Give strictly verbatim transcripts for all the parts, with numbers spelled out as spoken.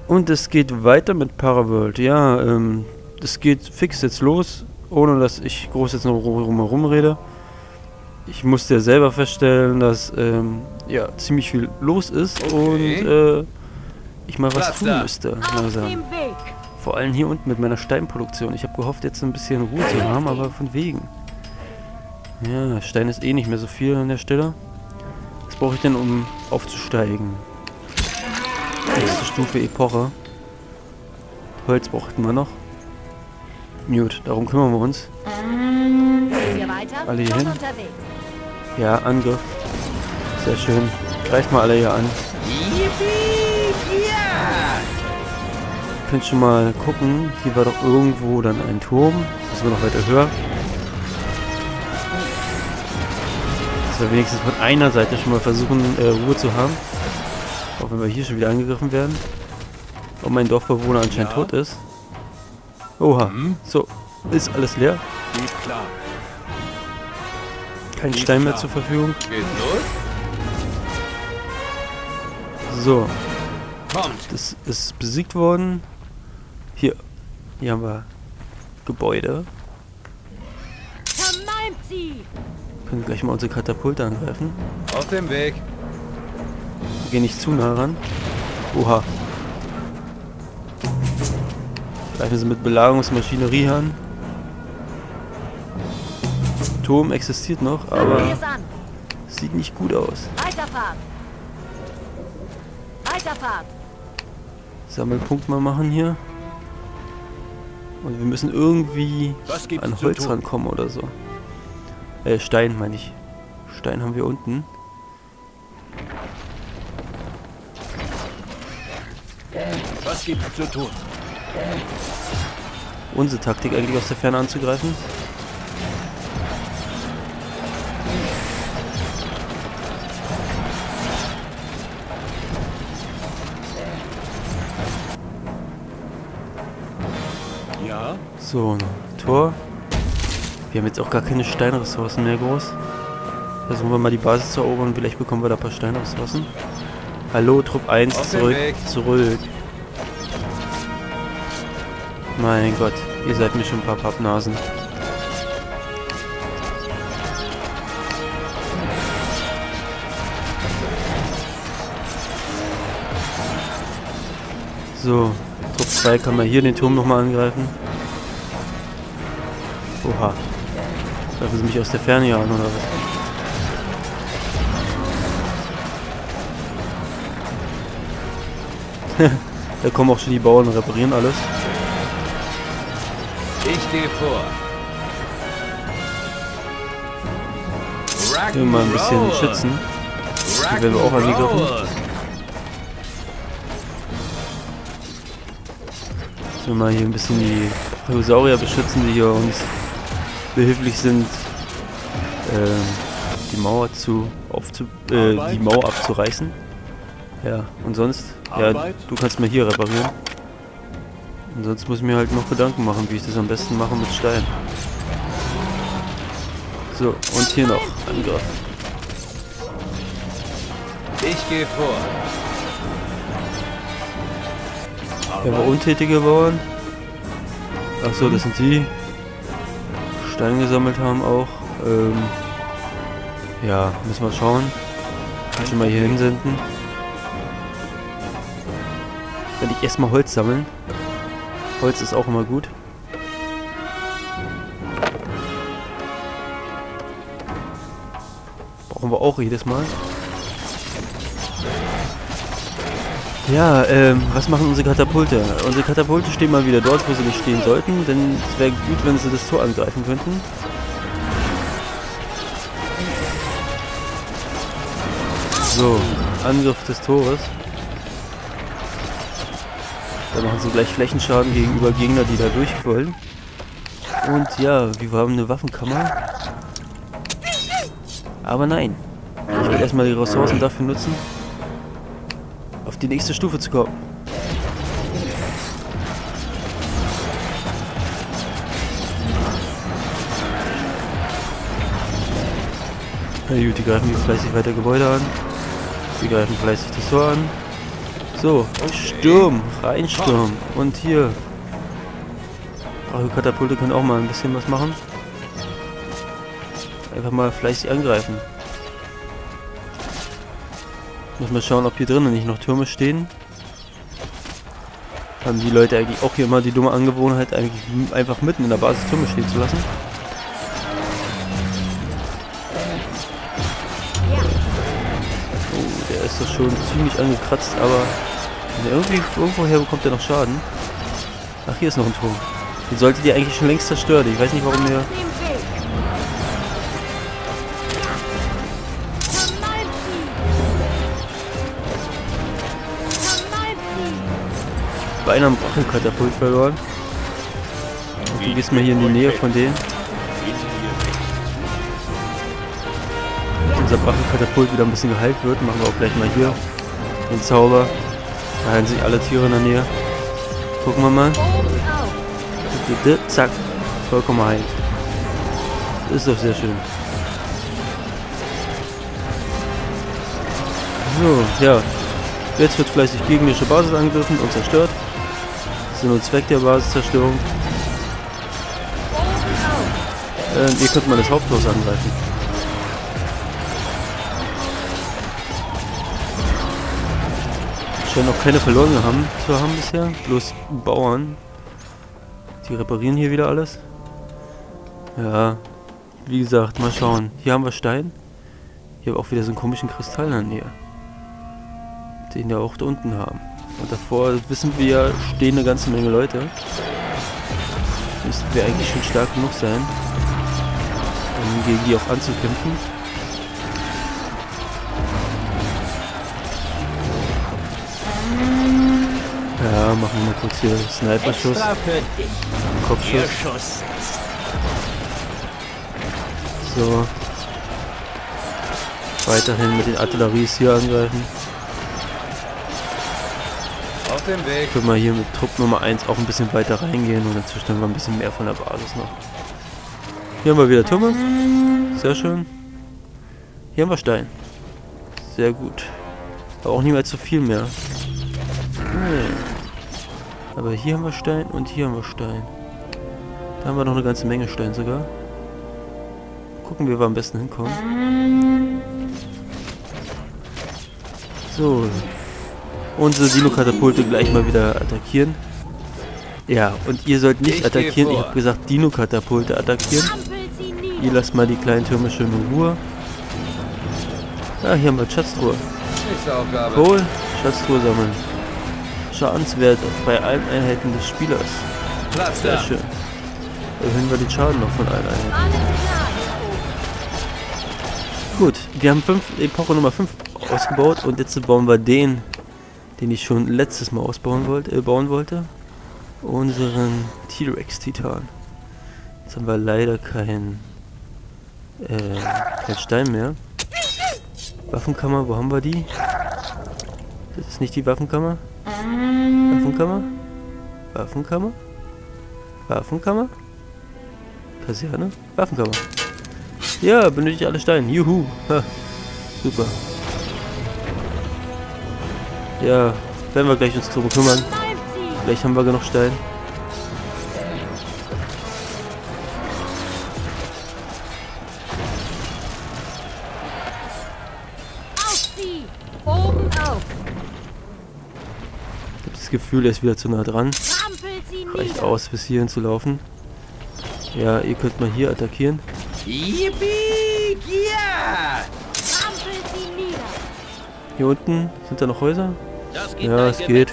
Und es geht weiter mit Paraworld. Ja, ähm, es geht fix jetzt los, ohne dass ich groß jetzt noch rumherum rede. Ich musste ja selber feststellen, dass ähm, ja, ziemlich viel los ist Okay. und äh, ich mal was Platz tun da. müsste. Auf Langsam. dem Weg. Vor allem hier unten mit meiner Steinproduktion. Ich habe gehofft, jetzt ein bisschen Ruhe zu haben, aber von wegen. Ja, Stein ist eh nicht mehr so viel an der Stelle. Was brauche ich denn, um aufzusteigen? Nächste Stufe Epoche. Holz brauchten wir noch. Gut, darum kümmern wir uns. Gehen wir weiter? Alle hier Schon hin? unterwegs. Ja, Angriff. Sehr schön. Greift mal alle hier an. Yippie! Ja! Ihr könnt schon mal gucken. Hier war doch irgendwo dann ein Turm. Das war noch weiter höher. Dass wir wenigstens von einer Seite schon mal versuchen, äh, Ruhe zu haben. Auch wenn wir hier schon wieder angegriffen werden. Und mein Dorfbewohner anscheinend Ja. tot ist. Oha. Hm? So, ist alles leer. Geht klar. Kein Geht Stein mehr klar. zur Verfügung. Geht los? So, Kommt. das ist besiegt worden. Hier, hier haben wir Gebäude. Vermalmt sie. Können gleich mal unsere Katapulte angreifen. Auf dem Weg. Wir gehen nicht zu nah ran. Oha. Greifen sie mit Belagerungsmaschinerie an. Turm existiert noch, Geh aber es an. sieht nicht gut aus. Weiterfahren. Weiterfahren. Sammelpunkt mal machen hier. Und wir müssen irgendwie Was gibt's an zu Holz tun? rankommen oder so. Äh, Stein meine ich. Stein haben wir unten. Was gibt's zu tun? Unsere Taktik eigentlich aus der Ferne anzugreifen. Ja? So, Tor. Wir haben jetzt auch gar keine Steinressourcen mehr groß. Versuchen wir mal die Basis zu erobern. Vielleicht bekommen wir da ein paar Steinressourcen. Hallo, Trupp eins, Auf dem zurück, Weg. zurück. Mein Gott, ihr seid mir schon ein paar Pappnasen. So, Trupp zwei kann man hier den Turm nochmal angreifen. Oha. Greifen sie mich aus der Ferne hier an, oder was? Da kommen auch schon die Bauern und reparieren alles. Ich gehe vor. Hier mal ein bisschen schützen. Hier werden wir auch angegriffen. So, mal hier ein bisschen die Dinosaurier beschützen, die hier uns behilflich sind, ähm, die Mauer zu aufzu äh, die Mauer abzureißen. Ja, und sonst, ja, du kannst mal hier reparieren. Und sonst muss ich mir halt noch Gedanken machen, wie ich das am besten mache mit Stein. So, und hier noch Angriff. Ich gehe vor. Wir haben untätige Bauern. Achso, das sind die. Stein gesammelt haben auch. Ähm, ja, müssen wir schauen. Kann ich mal hier hinsenden. Werde ich erstmal Holz sammeln. Holz ist auch immer gut. Brauchen wir auch jedes Mal. Ja, ähm, was machen unsere Katapulte? Unsere Katapulte stehen mal wieder dort, wo sie nicht stehen sollten, denn es wäre gut, wenn sie das Tor angreifen könnten. So, Angriff des Tores. Da machen sie gleich Flächenschaden gegenüber Gegner, die da durch wollen. Und ja, wir haben eine Waffenkammer. Aber nein. Ich will erstmal die Ressourcen dafür nutzen, auf die nächste Stufe zu kommen. Na gut, die greifen jetzt fleißig weiter Gebäude an. Sie greifen fleißig das Tor an. So, Sturm, rein Sturm. Und hier. Katapulte können auch mal ein bisschen was machen. Einfach mal fleißig angreifen. Muss mal schauen, ob hier drinnen nicht noch Türme stehen. Haben die Leute eigentlich auch hier immer die dumme Angewohnheit, eigentlich einfach mitten in der Basis Türme stehen zu lassen. Oh, der ist doch schon ziemlich angekratzt, aber irgendwie irgendwoher bekommt er noch Schaden. Ach, hier ist noch ein Turm. Den solltet ihr eigentlich schon längst zerstören. Ich weiß nicht, warum ihr... Beinahe am Brachelkatapult verloren. Und du gehst mal hier in die Nähe von denen. Und unser Brachelkatapult wieder ein bisschen geheilt wird, machen wir auch gleich mal hier den Zauber. Da heilen sich alle Tiere in der Nähe. Gucken wir mal. Zack. Vollkommen heilt. Das ist doch sehr schön. So, ja. Jetzt wird fleißig gegnerische Basis angegriffen und zerstört. Das ist nur Zweck der Basiszerstörung. Ähm, ihr könnt mal das Haupthaus angreifen. Scheinen auch keine verloren haben, zu haben bisher. Bloß Bauern. Die reparieren hier wieder alles. Ja, wie gesagt, mal schauen. Hier haben wir Stein. Hier haben wir auch wieder so einen komischen Kristall in der Nähe. Den wir auch da unten haben. Und davor wissen wir ja, stehen eine ganze Menge Leute. Müssten wir eigentlich schon stark genug sein, um gegen die auch anzukämpfen. Ja, machen wir mal kurz hier Sniper-Schuss. Kopfschuss. So. Weiterhin mit den Artilleries hier angreifen. Auf dem Weg. Können wir hier mit Trupp Nummer eins auch ein bisschen weiter reingehen und dazwischen haben wir ein bisschen mehr von der Basis noch. Hier haben wir wieder Türme. Sehr schön. Hier haben wir Stein. Sehr gut. Aber auch nicht mehr zu viel mehr. Nee. Aber hier haben wir Stein und hier haben wir Stein. Da haben wir noch eine ganze Menge Stein sogar. Gucken, wie wir am besten hinkommen. So. Unsere Dino-Katapulte gleich mal wieder attackieren. Ja, und ihr sollt nicht attackieren. Ich habe gesagt, Dino-Katapulte attackieren. Ihr lasst mal die kleinen Türme schön in Ruhe. Ja, hier haben wir Schatztruhe. Kohl, Schatztruhe sammeln. Schadenswert bei allen Einheiten des Spielers. Sehr schön. Erhöhen wir den Schaden noch von allen Einheiten. Gut, wir haben fünf, Epoche Nummer fünf ausgebaut und jetzt bauen wir den, den ich schon letztes Mal ausbauen wollte, äh, bauen wollte. Unseren T-Rex-Titan. Jetzt haben wir leider kein, äh, kein Stein mehr. Waffenkammer, wo haben wir die? Das ist nicht die Waffenkammer. Waffenkammer? Waffenkammer? Waffenkammer? Kaserne? Waffenkammer. Ja, benötige ich alle Steine. Juhu. Ha. Super. Ja, werden wir gleich uns drum kümmern. Vielleicht haben wir genug Stein. Ich habe das Gefühl, er ist wieder zu nah dran. Reicht aus, bis hierhin zu laufen. Ja, ihr könnt mal hier attackieren. Yippie! Yeah! Hier unten sind da noch Häuser. Ja, es geht.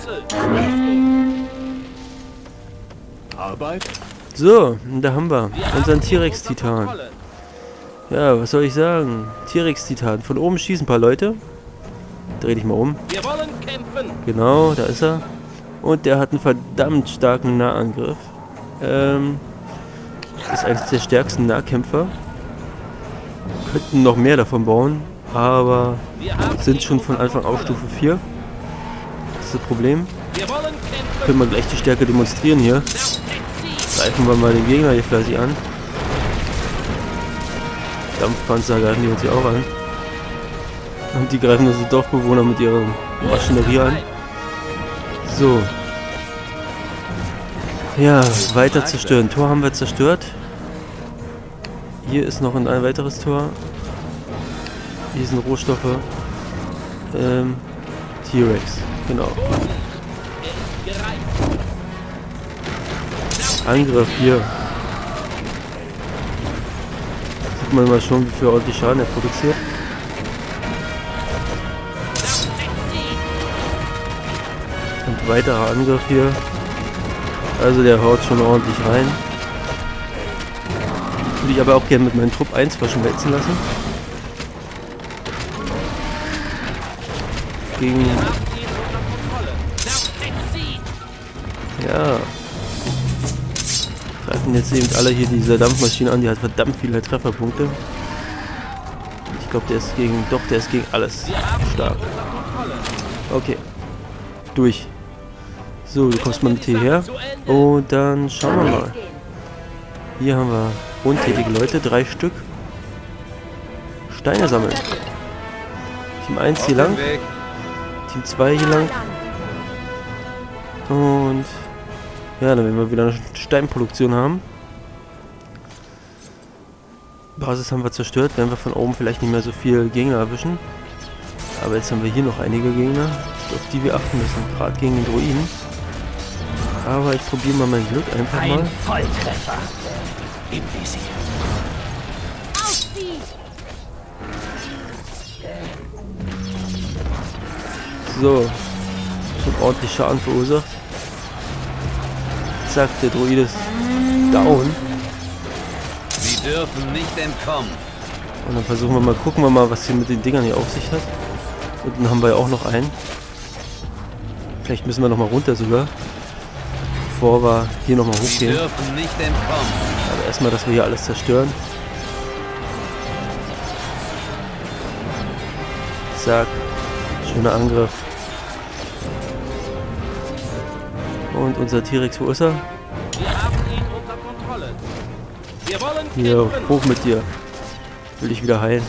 Arbeit? So, da haben wir unseren T-Rex-Titan. Ja, was soll ich sagen? T-Rex-Titan. Von oben schießen ein paar Leute. Dreh dich mal um. Wir wollen kämpfen. Genau, da ist er. Und der hat einen verdammt starken Nahangriff. Ähm, ist eines der stärksten Nahkämpfer. Könnten noch mehr davon bauen, aber sind schon von Anfang auf Stufe vier. Das ist das Problem. Können wir gleich die Stärke demonstrieren hier. Greifen wir mal den Gegner hier fleißig an. Dampfpanzer greifen die uns hier auch an. Und die greifen unsere Dorfbewohner mit ihrer Maschinerie an. So. Ja, weiter zerstören. Tor haben wir zerstört. Hier ist noch ein, ein weiteres Tor. Hier sind Rohstoffe. Ähm, T-Rex, genau. Angriff hier. Sieht man mal schon, wie viel ordentlich Schaden er produziert. Und weiterer Angriff hier. Also der haut schon ordentlich rein. Würde ich aber auch gerne mit meinem Trupp eins verschmelzen lassen. Gegen... Ja. Greifen jetzt eben alle hier diese Dampfmaschine an, die hat verdammt viele Trefferpunkte. Ich glaube, der ist gegen... Doch, der ist gegen alles stark. Okay. Durch. So, du kommst mal mit hierher. Und dann schauen wir mal. Hier haben wir untätige Leute, drei Stück. Steine sammeln. Team eins hier lang. Team zwei hier lang. Und ja, dann werden wir wieder eine Steinproduktion haben. Basis haben wir zerstört, werden wir von oben vielleicht nicht mehr so viel Gegner erwischen. Aber jetzt haben wir hier noch einige Gegner, auf die wir achten müssen, gerade gegen den Druiden. Aber ich probiere mal mein Glück einfach mal. Ein Volltreffer im Visier. So, schon ordentlich Schaden verursacht. Zack, der Druide ist down. Sie dürfen nicht entkommen. Und dann versuchen wir mal, gucken wir mal, was hier mit den Dingern hier auf sich hat. Und dann haben wir ja auch noch einen. Vielleicht müssen wir noch mal runter sogar. Bevor wir hier noch mal Sie hochgehen. dürfen nicht entkommen. Aber erstmal, dass wir hier alles zerstören. Zack. Schöner Angriff. Und unser T-Rex, wo ist er? Wir haben ihn unter Kontrolle. Wir wollen Hier, kämpfen. hoch mit dir. Will dich wieder heilen.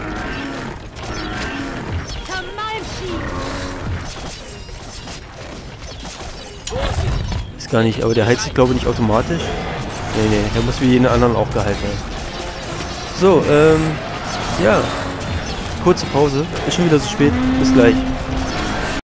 Ist gar nicht, aber der heilt sich, glaube ich, nicht automatisch. Nee, nee, der muss wie jeden anderen auch geheilt werden. So, ähm, ja. Kurze Pause. Ist schon wieder so spät. Bis gleich.